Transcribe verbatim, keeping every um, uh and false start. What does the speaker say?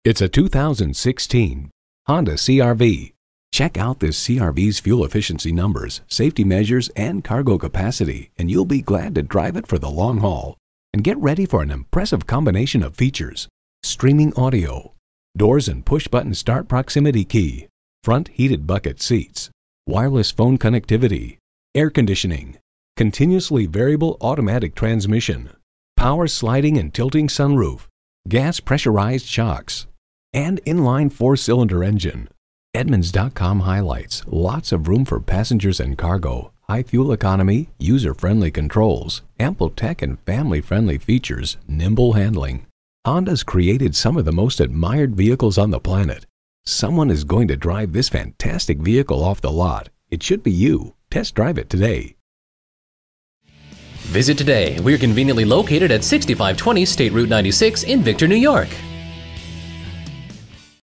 It's a two thousand sixteen Honda C R V. Check out this C R V's fuel efficiency numbers, safety measures, and cargo capacity, and you'll be glad to drive it for the long haul. And get ready for an impressive combination of features: streaming audio, doors and push-button start proximity key, front heated bucket seats, wireless phone connectivity, air conditioning, continuously variable automatic transmission, power sliding and tilting sunroof, gas pressurized shocks, and inline four-cylinder engine. Edmunds dot com highlights lots of room for passengers and cargo, high fuel economy, user-friendly controls, ample tech and family-friendly features, nimble handling. Honda's created some of the most admired vehicles on the planet. Someone is going to drive this fantastic vehicle off the lot. It should be you. Test drive it today. Visit today. We're conveniently located at sixty-five twenty State Route ninety-six in Victor, New York.